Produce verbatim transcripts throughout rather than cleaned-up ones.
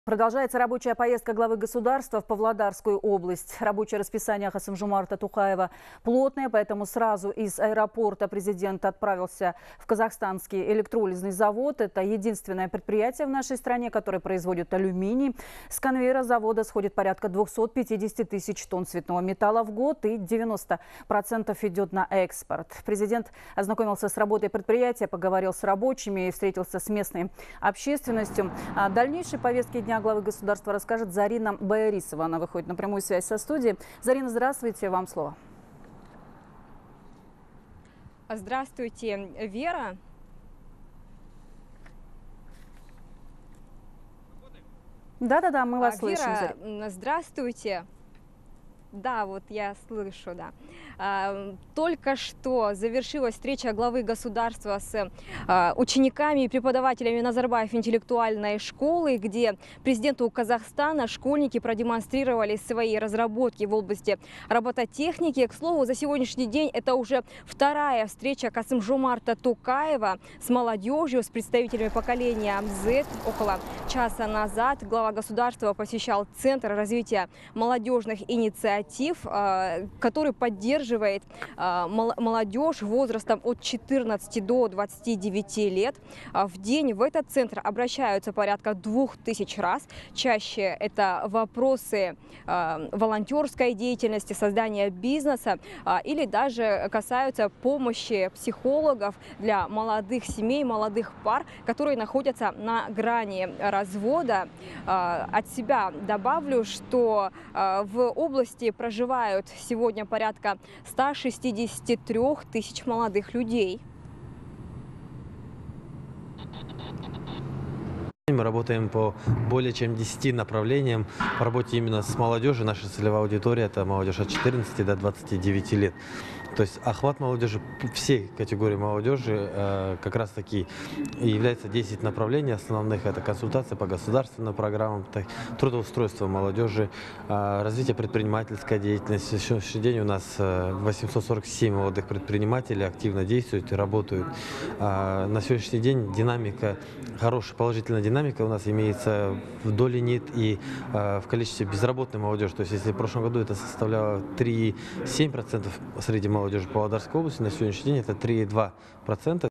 Продолжается рабочая поездка главы государства в Павлодарскую область. Рабочее расписание Касым-Жомарта Токаева плотное, поэтому сразу из аэропорта президент отправился в казахстанский электролизный завод. Это единственное предприятие в нашей стране, которое производит алюминий. С конвейера завода сходит порядка двухсот пятидесяти тысяч тонн цветного металла в год, и девяносто процентов идет на экспорт. Президент ознакомился с работой предприятия, поговорил с рабочими и встретился с местной общественностью. О дальнейшей повестке дня главы государства расскажет Зарина Баярисова. Она выходит на прямую связь со студией. Зарина, здравствуйте, вам слово. Здравствуйте, Вера. Да-да-да, мы вас Вера, слышим. Зарина. Здравствуйте. Да, вот я слышу, да. Только что завершилась встреча главы государства с учениками и преподавателями Назарбаев интеллектуальной школы, где президенту Казахстана школьники продемонстрировали свои разработки в области робототехники. К слову, за сегодняшний день это уже вторая встреча Касым-Жомарта Токаева с молодежью, с представителями поколения Z. Около часа назад глава государства посещал Центр развития молодежных инициатив, который поддерживает молодежь возрастом от четырнадцати до двадцати девяти лет. В день в этот центр обращаются порядка двух тысяч раз. Чаще это вопросы волонтерской деятельности, создания бизнеса или даже касаются помощи психологов для молодых семей, молодых пар, которые находятся на грани развода. От себя добавлю, что в области проживают сегодня порядка ста шестидесяти трёх тысяч молодых людей. Мы работаем по более чем десяти направлениям по работе именно с молодежью. Наша целевая аудитория – это молодежь от четырнадцати до двадцати девяти лет. То есть охват молодежи, всей категории молодежи э, как раз таки является десять направлений основных. Это консультация по государственным программам, так, трудоустройство молодежи, э, развитие предпринимательской деятельности. На сегодняшний день у нас э, восемьсот сорок семь молодых предпринимателей активно действуют и работают. Э, на сегодняшний день динамика, хорошая положительная динамика у нас имеется в доле НИИТ и э, в количестве безработной молодежи. То есть если в прошлом году это составляло три и семь десятых процента среди молодежи, молодежи Павлодарской области, на сегодняшний день это три и два процента.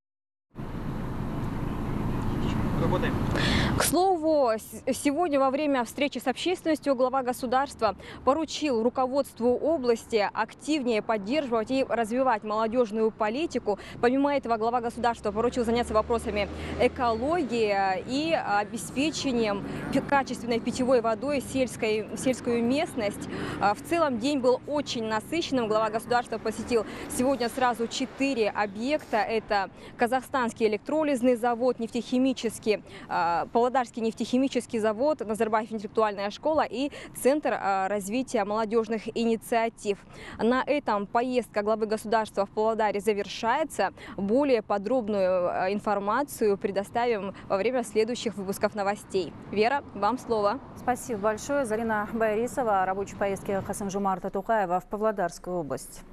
Работаем. К слову, сегодня во время встречи с общественностью глава государства поручил руководству области активнее поддерживать и развивать молодежную политику. Помимо этого, глава государства поручил заняться вопросами экологии и обеспечением качественной питьевой водой сельской, сельскую местность. В целом день был очень насыщенным. Глава государства посетил сегодня сразу четыре объекта. Это казахстанский электролизный завод, нефтехимический, Павлодарский нефтехимический завод, Назарбаев интеллектуальная школа и Центр развития молодежных инициатив. На этом поездка главы государства в Павлодаре завершается. Более подробную информацию предоставим во время следующих выпусков новостей. Вера, вам слово. Спасибо большое. Зарина Баярисова о рабочей поездке Касым-Жомарта Токаева в Павлодарскую область.